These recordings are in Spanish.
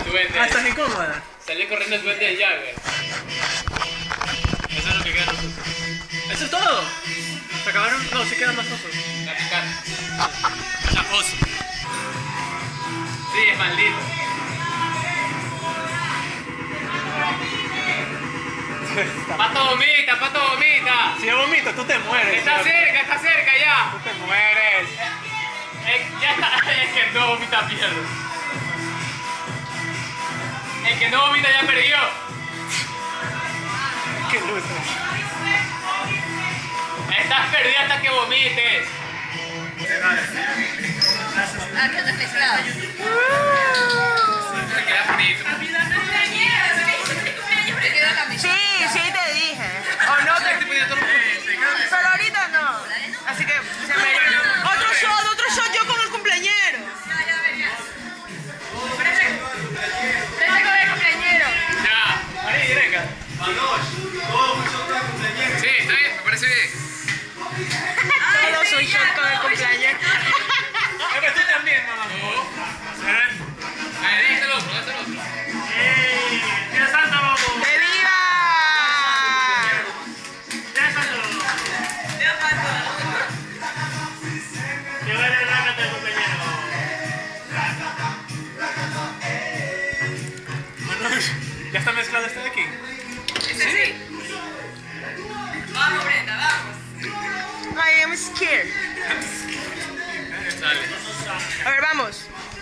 duende. Ah, estás incómoda. Salió corriendo el duende de Jagger. Eso es lo que queda nosotros. ¿Eso es todo? ¿Se acabaron? No, sí quedan más osos. La picante. O sea, oso. Sí, es maldito. Pato vomita, pato vomita. Si yo vomito, tú te mueres. Está cerca ya. Tú te mueres. Ya está. Es que no vomita pierde. El que no vomita ya perdió. Qué luz. Estás perdida hasta que vomites. Ah, que andas mezclado. Se queda frito. Te quedó la mitad. Sí, te dije. O no te... Pero ahorita no. Así que se me... Otro shot yo con el cumpleañero. Vete con el cumpleañero. Ya. Ahí, venga. Sí, está bien, me parece bien. Todos un shot con el cumpleañero. Es que tú también, mamá. A ver, déjate el otro, déjate el otro. ¡Dios santo, vamos! ¡Que viva! ¡Dios santo! ¡Que vaya el rácate del compañero! Manuel, ¿ya está mezclado este de aquí? Sí. Vamos, Brenda, vamos. I am scared. Dale. A ver, vamos.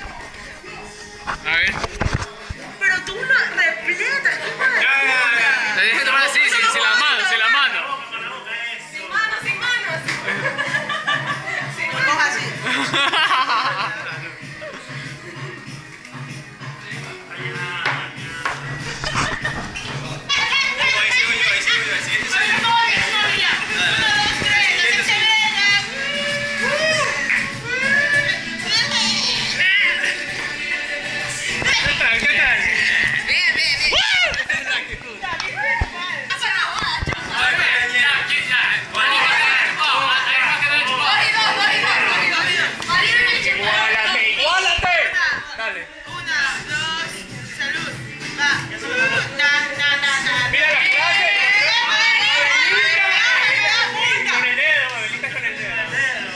A ver. Pero tú no repletas. Te dije tomar así, sin la mano, sin la mano. Sin manos, sin manos. Coja así. ¿Qué tal? ¿Qué tal? Bien, bien, bien. ¡Igualate! Dale. Una, dos, salud. Va. Mira la clase. Con el dedo, Abelita con el dedo.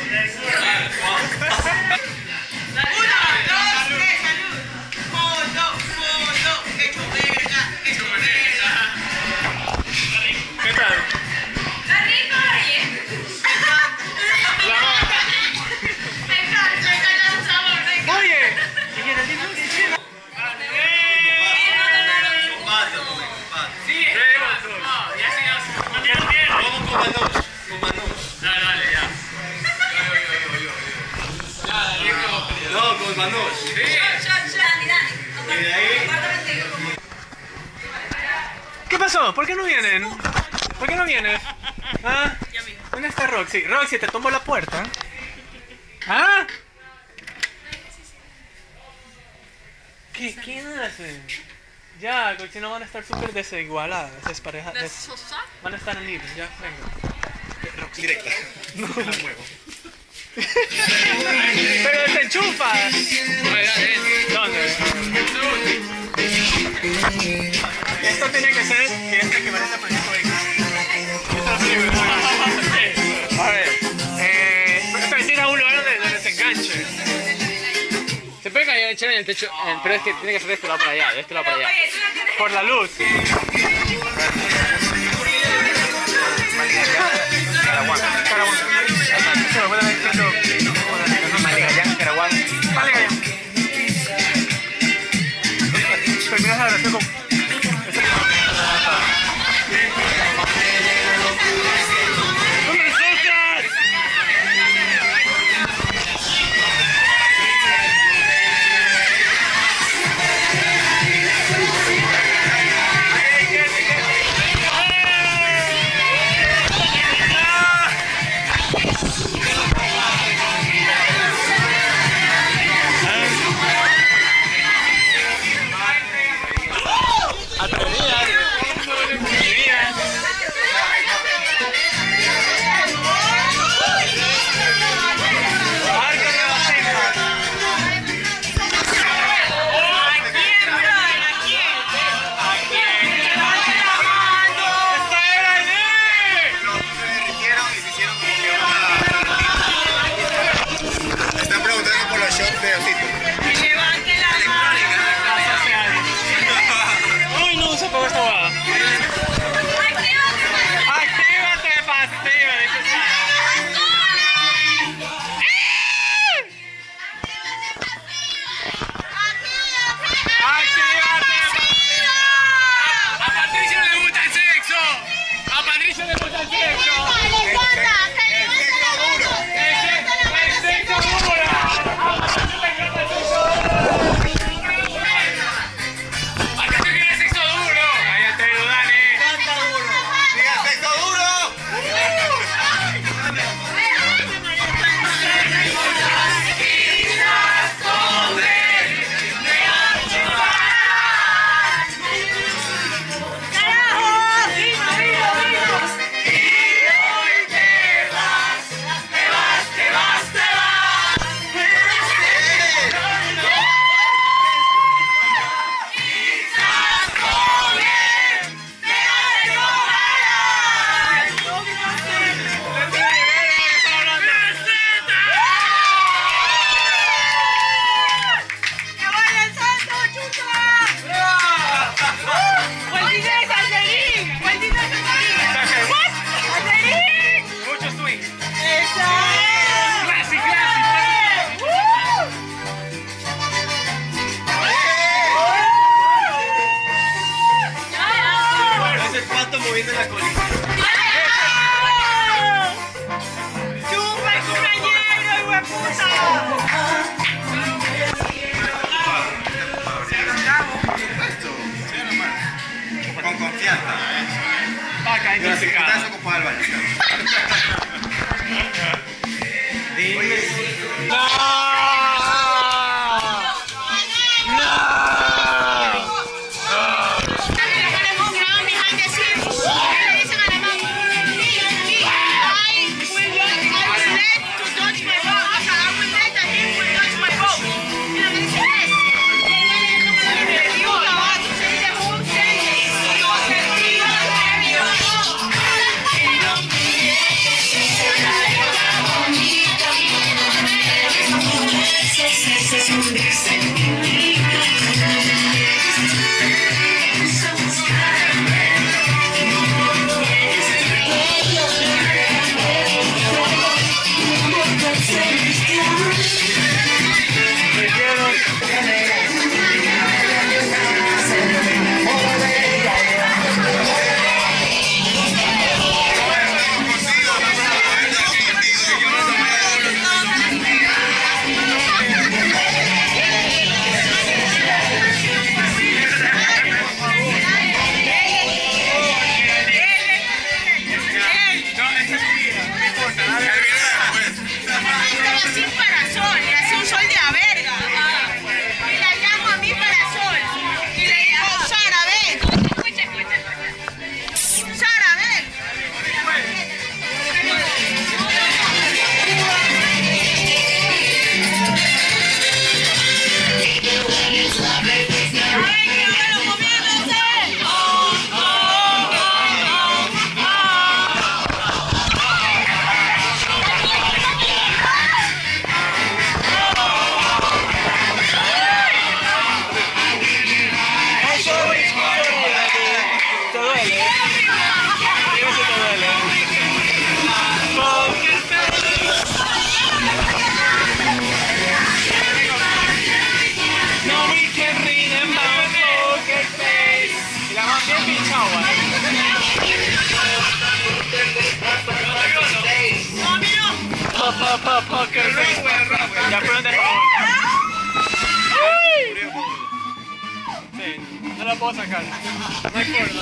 Una, dos, tres, salud. Fondo, hecho verga, hecho verga. ¿Qué tal? Está rico, oye. La mano. Me encanta su sabor, me encanta. Oye, ¿y Geraldine no dice nada? Sí, no, ya se Dale, dale, ya. No, con Manuel. Sí. ¿Qué pasó? ¿Por qué no vienen? ¿Por qué no vienes? ¿Ah? ¿Dónde está Roxy? Roxy, te tomo la puerta. ¿Ah? ¿Qué hacen? Ya, porque si no van a estar súper desigualadas, desparejadas. Van a estar unidos, ya, venga. Roxy. Directa. No. Pero te enchufas. ¿Dónde? Esto tiene que ser que este equivalente al proyecto X. A ver, esto es ir a un lugar donde se enganche. Se puede caer echar en el techo, pero es que tiene que ser de este lado para allá, de este lado para allá. Oye, tú no tienes... Por la luz. Terminas la oración con... moviendo la colita. ¡Chupa el cumpleañero, hijo de puta! Con confianza. Vaca Estás intoxicada. ocupado al baño. Ya fueron de favor. Sí, no la puedo sacar. No hay forma.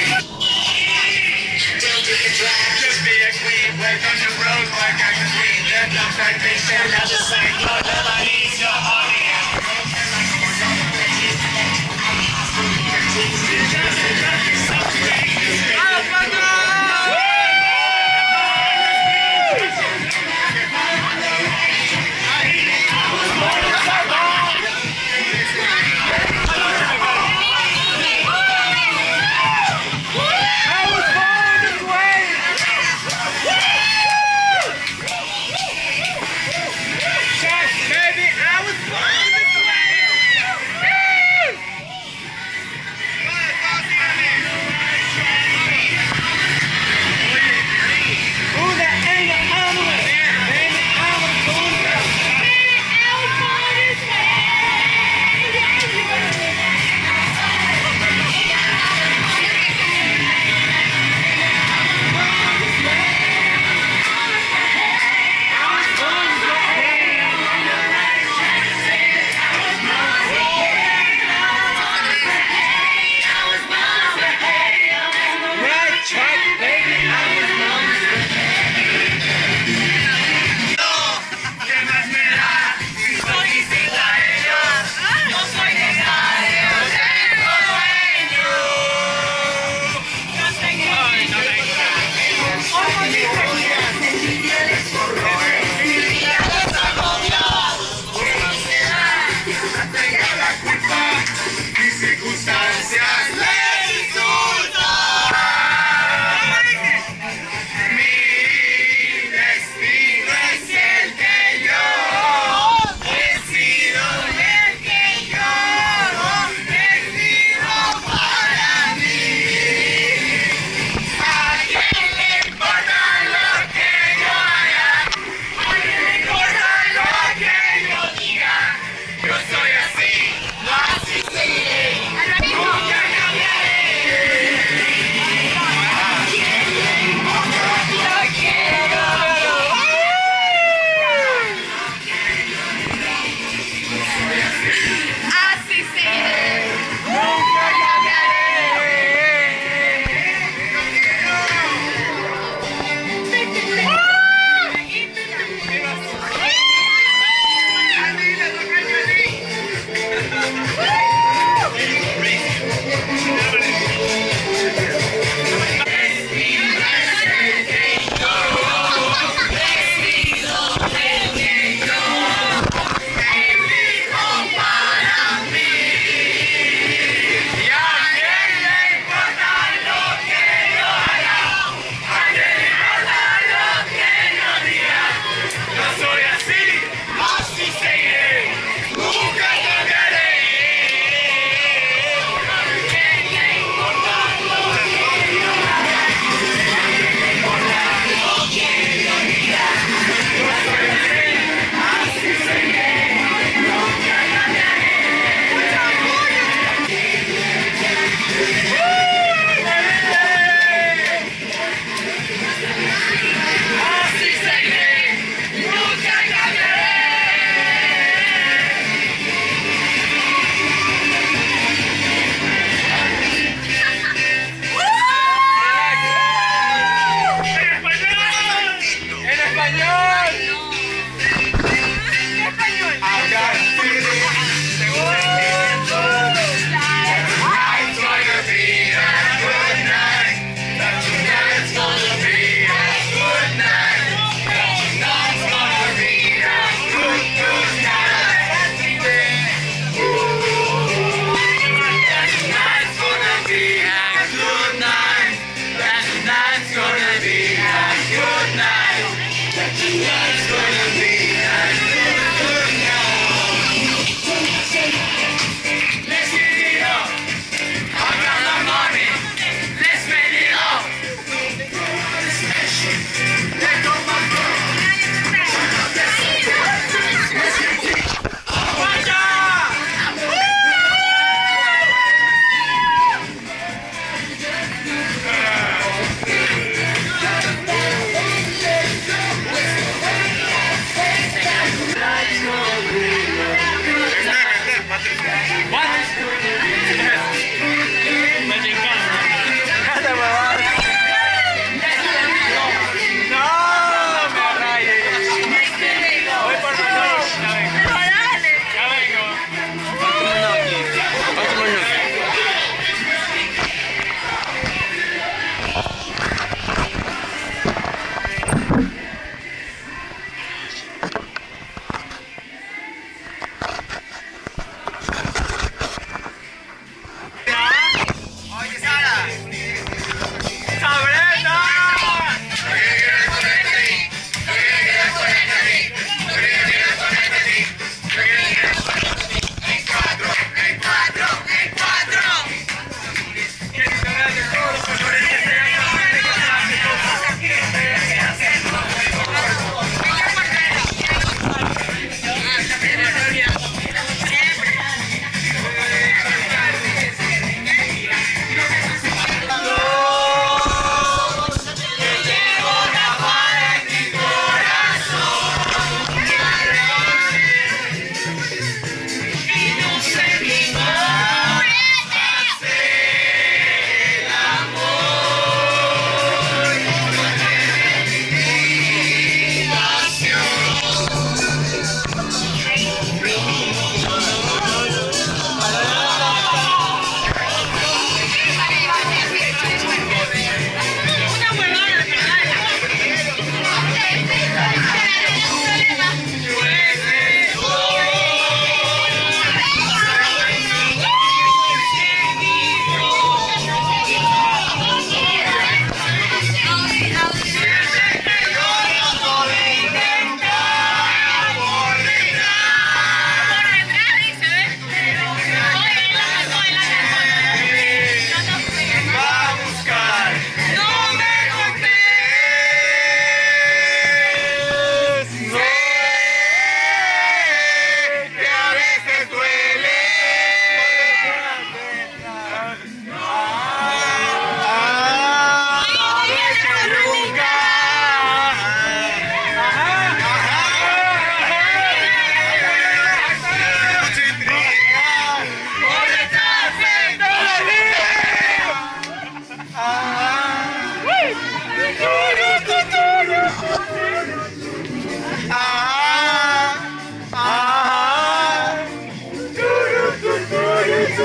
Just be a queen, work on your road, work on your queen. Baby,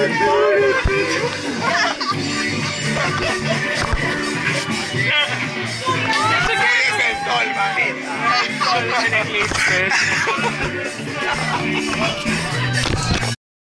El sol, mamita. El sol en eclipses.